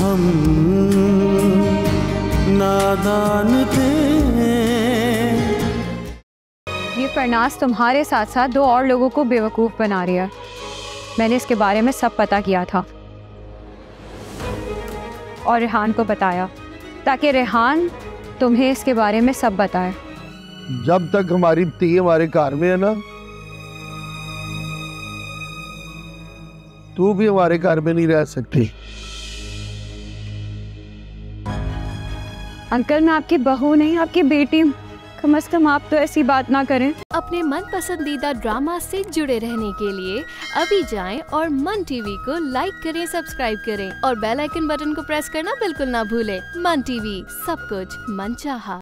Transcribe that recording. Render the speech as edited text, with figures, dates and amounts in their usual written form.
हम नादान थे। ये फरनाज तुम्हारे साथ साथ 2 और लोगों को बेवकूफ़ बना रही है। मैंने इसके बारे में सब पता किया था और रेहान को बताया ताकि रेहान तुम्हें इसके बारे में सब बताए। जब तक हमारी ती हमारे घर में है ना, तू भी हमारे घर में नहीं रह सकती। अंकल मैं आपकी बहू नहीं, आपकी बेटी हूँ। कम से कम आप तो ऐसी बात ना करें। अपने मन पसंदीदा ड्रामा से जुड़े रहने के लिए अभी जाएं और मन टीवी को लाइक करें, सब्सक्राइब करें और बेल आइकन बटन को प्रेस करना बिल्कुल ना भूलें। मन टीवी, सब कुछ मनचाहा।